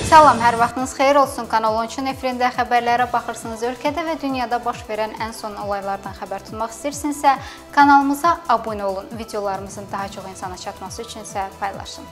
Salam, hər vaxtınız xeyir olsun. Kanal 13-ün efirində xəbərlərə baxırsınız. Ölkədə və dünyada baş verən ən son olaylardan xəbər tutmaq istəyirsinizsə, kanalımıza abunə olun. Videolarımızın daha çox insana çatması üçün isə paylaşın.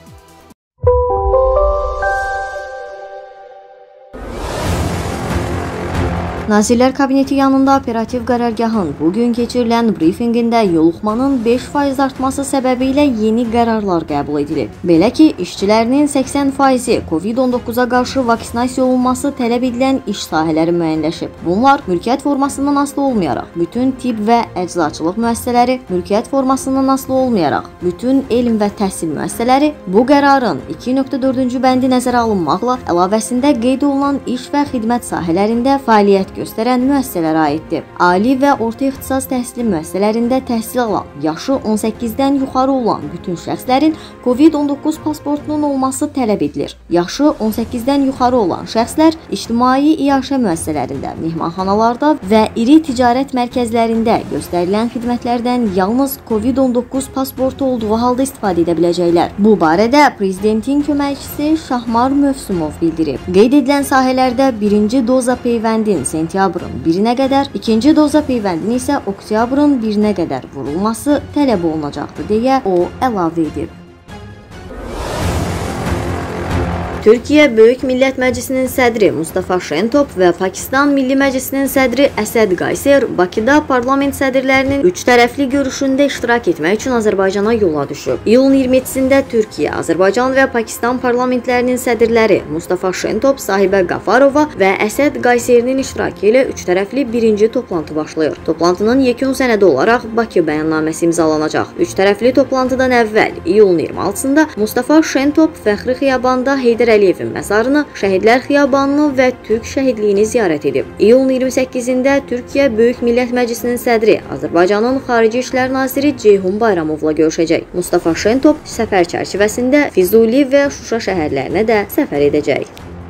Nazirlər Kabineti yanında operativ qərargahın bugün keçirilən brifinqində yoluxmanın 5% artması səbəbilə yeni qərarlar qəbul edilib. Belə ki, işçilərinin 80%-i COVID-19-a qarşı vaksinasiya olunması tələb edilən iş sahələri müəyyənləşib. Bunlar mülkiyyət formasından asılı olmayaraq, bütün tibb və əczaçılıq müəssisələri, mülkiyyət formasından asılı olmayaraq, bütün elm və təhsil müəssisələri bu qərarın 2.4-cü bəndi nəzərə alınmaqla əlavəsində qeyd olunan iş və xidmət sahələrində fəaliyyət göstərən müəssisələrə aiddir. Ali və orta ixtisas təhsili müəssisələrində təhsil alan, yaşı 18-dən yuxarı olan bütün şəxslərin COVID-19 pasportunun olması tələb edilir. Yaşı 18-dən yuxarı olan şəxslər ictimai iaşə müəssisələrində, mehmanxanalarda və iri ticarət mərkəzlərində göstərilən xidmətlərdən yalnız COVID-19 pasportu olduğu halda istifadə edə biləcəklər. Bu barədə Prezidentin köməkçisi Şahmar Mövsümov bildirib. Qeyd edilən sahələrdə birinci doza peyvəndin sentyabrın 1-nə qədər, ikinci doza peyvəndin isə oktyabrın 1-nə qədər vurulması tələb olunacaqdır, deyə o əlavə edib. Türkiyə Böyük Millət Məclisinin sədri Mustafa Şentop və Pakistan Milli Məclisinin sədri Əsəd Qayser Bakıda parlament sədrlərinin üç tərəfli görüşündə iştirak etmək üçün Azərbaycana yola düşüb. İyulun 27-sində Türkiyə, Azərbaycan və Pakistan parlamentlərinin sədrləri Mustafa Şentop, Sahibə Qafarova və Əsəd Qayserinin iştirakı ilə üç tərəfli birinci toplantı başlayır. Toplantının yekun sənədi olaraq Bakı bəyannaməsi imzalanacaq. Üç tərəfli toplantıdan əvvəl iyulun 26-sında Mustafa Şentop Fəxri Xiyabanda Heydər Əliyevin məzarını, Şəhidlər Xiyabanını və Türk şəhidliyini ziyarət edib. İyulun 28-də Türkiyə Böyük Millət Məclisinin sədri Azərbaycanın Xarici İşlər Naziri Ceyhun Bayramovla görüşəcək. Mustafa Şentop səfər çərçivəsində Füzuli və Şuşa şəhərlərinə də səfər edəcək.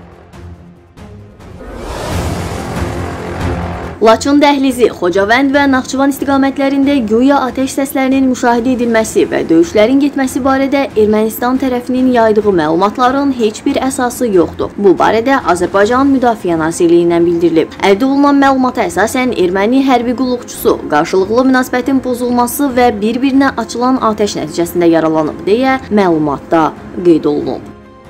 Laçın dəhlizi, Xocavənd və Naxçıvan istiqamətlərində güya atəş səslərinin müşahidə edilməsi və döyüşlərin getməsi barədə Ermənistan tərəfinin yaydığı məlumatların heç bir əsası yoxdur. Bu barədə Azərbaycan Müdafiə Nazirliyindən bildirilib. Əldə olunan məlumata əsasən erməni hərbi qulluqçusu qarşılıqlı münasibətin pozulması və bir-birinə açılan atəş nəticəsində yaralanıb, deyə məlumatda qeyd olunub.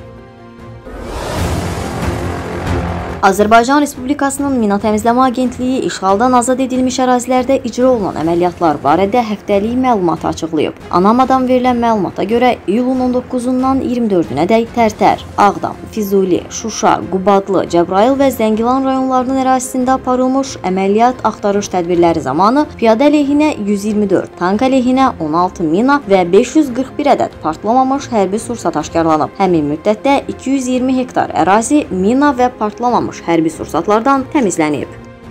Azərbaycan Respublikasının Mina Təmizləmə Agentliyi işğaldan azad edilmiş ərazilərdə icra olunan əməliyyatlar barədə həftəlik məlumat açıqlayıb. ANAMAdan verilən məlumata görə iyulun 19-dan 24-ədək Tərtər, Ağdam, Füzuli, Şuşa, Qubadlı, Cəbrayıl və Zəngilan rayonlarının ərazisində aparılmış əməliyyat axtarış tədbirləri zamanı piyada əleyhinə 124, tank əleyhinə 16 mina və 541 ədəd partlamamış hərbi sursat aşkarlanıb. Həmin müddətdə 220 hektar ərazi mina və partlamamış hərbi sursatlardan təmizlənib.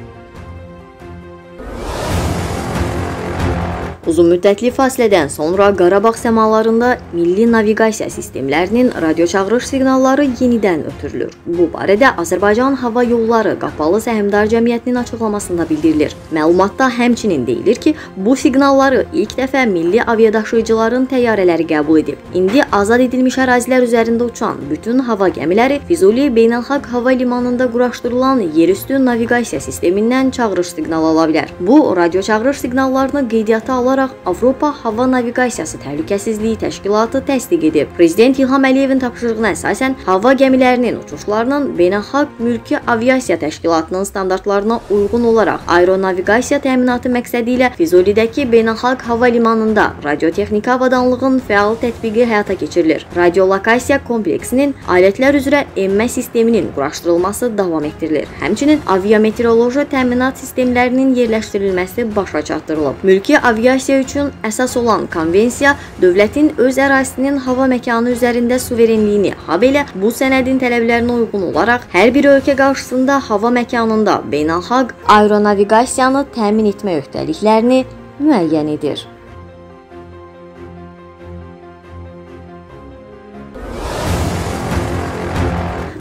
Uzun müddətli fasilədən sonra Qarabağ səmalarında milli naviqasiya sistemlərinin radio çağırış siqnalları yenidən ötürülür. Bu barədə Azərbaycan Hava Yolları Qapalı Səhmdar Cəmiyyətinin açıqlamasında bildirilir. Məlumatda həmçinin deyilir ki, bu siqnalları ilk dəfə milli aviadaşıyıcıların təyyarələri qəbul edib. İndi azad edilmiş ərazilər üzərində uçan bütün hava gəmiləri Füzuli Beynəlxalq Hava Limanında quraşdırılan yerüstü naviqasiya sistemindən çağırış siqnalı ala bilər. Bu, radio çağırış siqnallarını qeydiyyata alaraq Avropa Hava Naviqasiyası Təhlükəsizliyi Təşkilatı təsdiq edib. Prezident İlham Əliyevin tapşırığına əsasən hava gəmilərinin uçuşlarının Beynəlxalq Mülki Aviasiya Təşkilatının standartlarına uyğun olaraq aeronaviqasiya təminatı məqsədi ilə Füzulidəki Beynəlxalq Hava Limanında Radiotexnika Avadanlığın fəal tətbiqi həyata keçirilir. Radiolokasiya kompleksinin alətlər üzrə emmə sisteminin quraşdırılması davam etdirilir. Həmçinin aviameteoroloji təminat sistemlərinin yerləşdirilməsi başa çatdırılıb. Mülki aviasiya üçün əsas olan konvensiya dövlətin öz ərazisinin hava məkanı üzərində suverenliyini, habelə bu sənədin tələblərinə uyğun olaraq hər bir ölkə qarşısında hava məkanında beynəlxalq aeronaviqasiyanı təmin etmə öhdəliklərini müəyyən edir.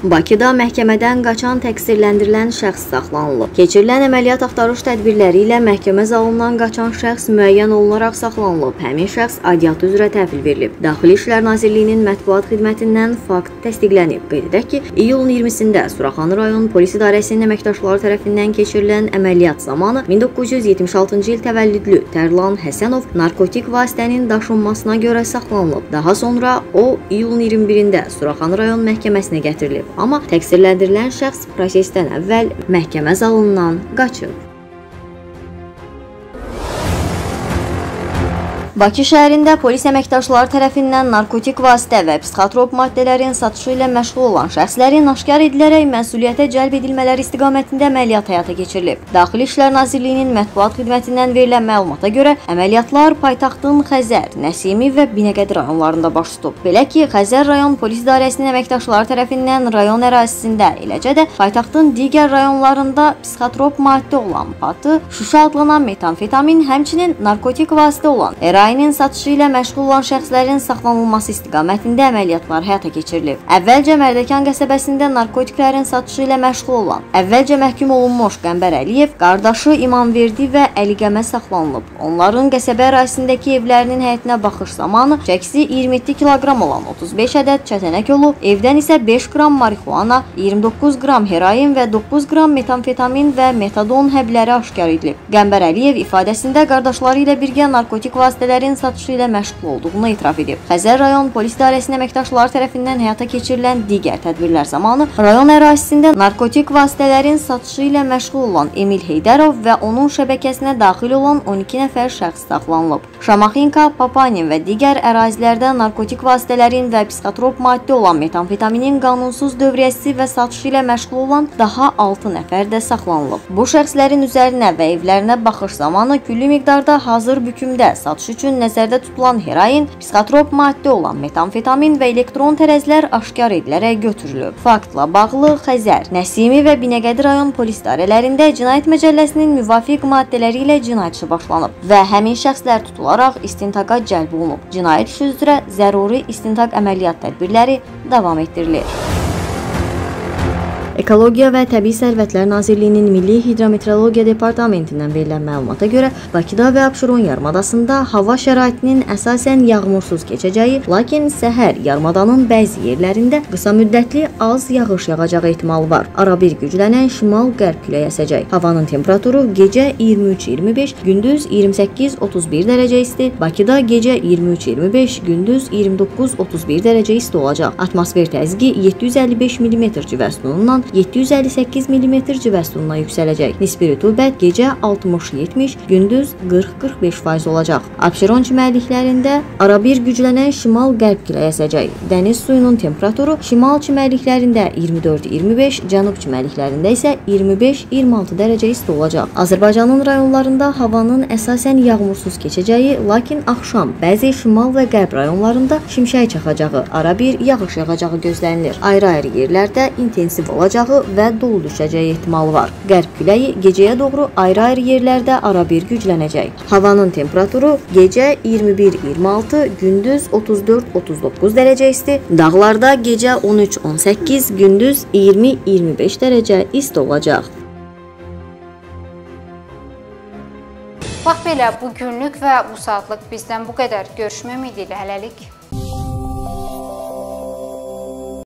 Bakıda məhkəmədən qaçan təqsirləndirilən şəxs saxlanılıb. Keçirilən əməliyyat axtarış tədbirləri ilə məhkəmə zalından qaçan şəxs müəyyən olunaraq saxlanılıb. Həmin şəxs aidiyyatı üzrə təhvil verilib. Daxili İşlər Nazirliyinin mətbuat xidmətindən fakt təsdiqlənib. Qeyd edək ki, iyulun 20-sində Suraxanı rayon polis idarəsinin əməkdaşları tərəfindən keçirilən əməliyyat zamanı 1976-cı il təvəllüdlü Tərlan Həsənov narkotik vasitənin daşınmasına görə saxlanılıb. Daha sonra o iyulun 21-də Suraxanı rayon məhkəməsinə gətirilib. Amma təqsirləndirilən şəxs prosesdən əvvəl məhkəmə zalından qaçıb. Bakı şəhərində polis əməkdaşları tərəfindən narkotik vasitə və psixotrop maddələrin satışı ilə məşğul olan şəxslərin aşkar edilərək məsuliyyətə cəlb edilmələri istiqamətində əməliyyat həyata keçirilib. Daxili İşlər Nazirliyinin mətbuat xidmətindən verilən məlumata görə əməliyyatlar paytaxtın Xəzər, Nəsimi və Binəqədi rayonlarında baş tutub. Belə ki, Xəzər rayon polis idarəsinin əməkdaşları tərəfindən rayon ərazisində, eləcə də paytaxtın digər rayonlarında psixotrop maddə olan patı, şüşə adlanan metamfetamin, həmçinin narkotik vasitə olan heroinin satışı ilə məşğul olan şəxslərin saxlanılması istiqamətində əməliyyatlar həyata keçirilib. Əvvəlcə Mərdəkan qəsəbəsində narkotiklərin satışı ilə məşğul olan, əvvəlcə məhkum olunmuş Qəmbər Əliyev, qardaşı İmanverdi və Əliqəmə saxlanılıb. Onların qəsəbə ərazisindəki evlərinin həyətinə baxış zamanı çəkisi 27 kiloqram olan 35 ədəd çətənək olub, evdən isə 5 qram marixuana, 29 qram heroin və 9 qram metamfetamin və metadon həbləri aşkar edilib. Qəmbər Əliyev ifadəsində qardaşları ilə birgə narkotik vasitələr satışı ilə məşğul olduğunu etiraf edib. Xəzər rayon polis idarəsinin əməkdaşları tərəfindən həyata keçirilən digər tədbirlər zamanı rayon ərazisində narkotik vasitələrin satışı ilə məşğul olan Emil Heydərov və onun şəbəkəsinə daxil olan 12 nəfər şəxs saxlanılıb. Şamaxinka, Papanin və digər ərazilərdə narkotik vasitələrin və psixotrop maddə olan metamfetaminin qanunsuz dövriyyəsi və satışı ilə məşğul olan daha 6 nəfər də saxlanılıb. Bu şəxslərin üzərinə və evlərinə baxış zamanı külli miqdarda hazır bükümdə satış üçün nəzərdə tutulan heroin, psixotrop maddə olan metamfetamin və elektron tərəzilər aşkar edilərək götürülüb. Faktla bağlı Xəzər, Nəsimi və Binəqədi rayon polis idarələrində Cinayət Məcəlləsinin müvafiq maddələri ilə cinayət işi başlanıb və həmin şəxslər tutularaq istintaqa cəlb olunub. Cinayət işi üzrə zəruri istintaq əməliyyat tədbirləri davam etdirilir. Ekologiya və Təbii Sərvətlər Nazirliyinin Milli Hidrometeorologiya Departamentindən verilən məlumata görə Bakıda və Abşeron yarımadasında hava şəraitinin əsasən yağmursuz keçəcəyi, lakin səhər yarımadanın bəzi yerlərində qısa müddətli az yağış yağacağı ehtimalı var. Arabir güclənən şimal-qərb küləyi əsəcək. Havanın temperaturu gecə 23-25, gündüz 28-31 dərəcə isti, Bakıda gecə 23-25, gündüz 29-31 dərəcə isti olacaq. Atmosfer təzyiqi 755 mm civəstunundan 758 mm civəstununa yüksələcək. Nisbi rütubət gecə 60-70, gündüz 40-45% olacaq. Abşeron çimərliklərində arabir güclənən şimal-qərb küləyi əsəcək. Dəniz suyunun temperaturu şimal çimərliklərində 24-25, cənub çimərliklərində isə 25-26 dərəcə isti olacaq. Azərbaycanın rayonlarında havanın əsasən yağmursuz keçəcəyi, lakin axşam bəzi şimal və qərb rayonlarında şimşək çaxacağı, arabir yağış yağacağı gözlənilir. Ayrı-ayrı yerlərdə intensiv olacağı və dolu düşəcəyi ehtimalı var. Qərb küləyi gecəyə doğru ayrı-ayrı yerlərdə arabir güclənəcək. Havanın temperaturu gecə 21-26, gündüz 34-39 dərəcə isti, dağlarda gecə 13-18, gündüz 20-25 dərəcə isti olacaq. Bax belə, bu günlük və bu saatlıq bizdən bu qədər. Görüşmək ümidi ilə hələlik.